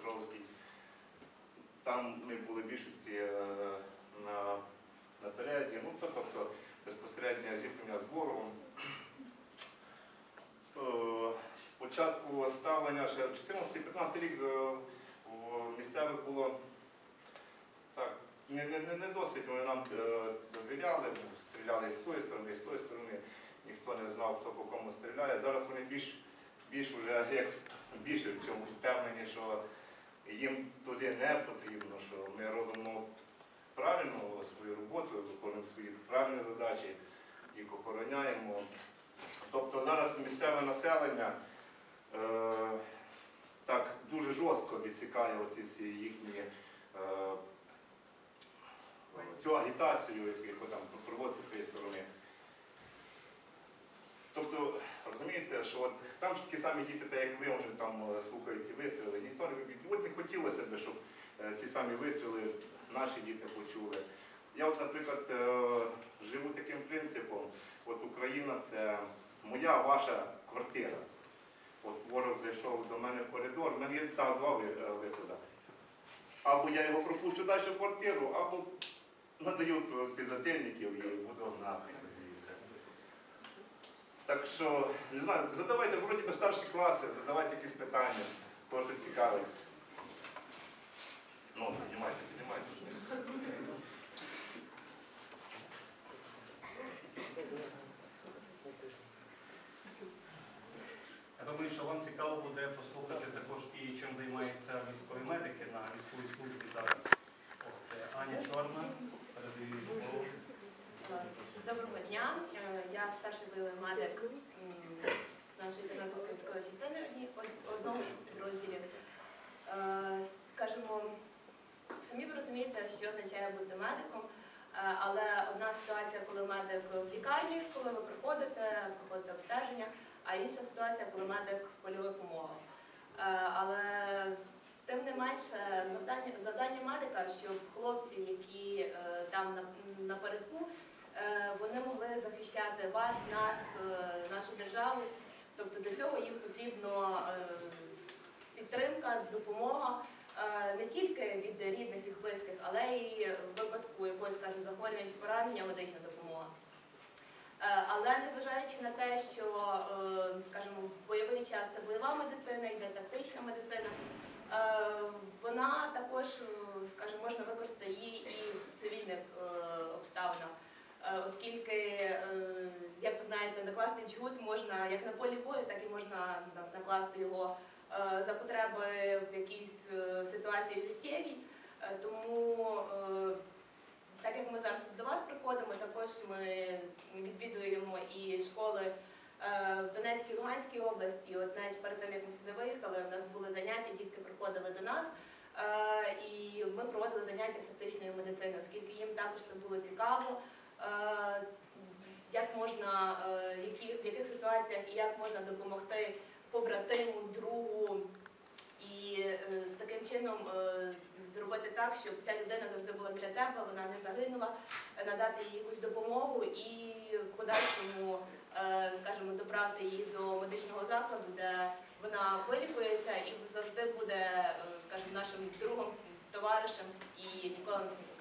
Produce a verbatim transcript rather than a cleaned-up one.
Покровський. Там ми були в більшості на, на переді, ну, тобто безпосереднє зіткнення з ворогом. Спочатку ставлення ще чотирнадцятий-п'ятнадцятий рік в місцевих було так, не, не, не досить, вони нам довіряли, стріляли і з тої сторони, і з тої сторони, ніхто не знав, хто по кому стріляє. Зараз вони більш, більш вже, як більше в цьому впевнені, що їм туди не потрібно, що ми робимо правильно свою роботу, виконуємо свої правильні задачі, їх охороняємо. Тобто зараз місцеве населення е, так дуже жорстко відсікає оці всі їхні е, цю агітацію, яку там проводиться з цієї сторони. Тобто, розумієте, що от там ж такі самі діти, так як ви, вже там слухають ці вистріли, ніхто не от не хотілося б, щоб ці самі вистріли наші діти почули. Я от, наприклад, живу таким принципом, от Україна – це моя, ваша квартира. От ворог зайшов до мене в коридор, в мене є два виходи. Або я його пропущу далі в квартиру, або надаю підзатильників і буду гнати. Так що, не знаю, задавайте, вроді би старші класи, задавайте якісь питання, кого що цікавить. Ну, піднімайте, піднімайте. Я думаю, що вам цікаво буде послухати також і чим займаються військові медики на військовій службі зараз. От, Аня Чорна, передаю їй слово. Доброго дня, я старший бойовий медик нашої Тернопільської військової частини, одного із підрозділів. Скажімо, самі ви розумієте, що означає бути медиком, але одна ситуація, коли медик в лікарні, коли ви приходите, проходите обстеження, а інша ситуація, коли медик в польових умовах. Але тим не менше, завдання, завдання медика, щоб хлопці, які там напередку, вони могли захищати вас, нас, нашу державу. Тобто для цього їм потрібна підтримка, допомога не тільки від рідних, від близьких, але і в випадку якогось, скажімо, захворювання чи поранення медична допомога. Але незважаючи на те, що, скажімо, в бойовий час це бойова медицина, йде тактична медицина, вона також, скажімо, можна використати її і в цивільних обставинах. Оскільки, як ви знаєте, накласти джгут можна як на полі бою, так і можна накласти його за потреби в якійсь ситуації життєвій. Тому, так як ми зараз до вас приходимо, також ми відвідуємо і школи в Донецькій і Луганській області. От навіть перед тим, як ми сюди виїхали, у нас були заняття, дітки приходили до нас, і ми проводили заняття з тактичної медицини, оскільки їм також це було цікаво. Як можна, які, в яких ситуаціях і як можна допомогти побратиму, другу, і е, таким чином е, зробити так, щоб ця людина завжди була біля тебе, вона не загинула, надати їй якусь допомогу і в подальшому, е, скажімо, добрати її до медичного закладу, де вона вилікується і завжди буде, е, скажімо, нашим другом, товаришем і ніколи не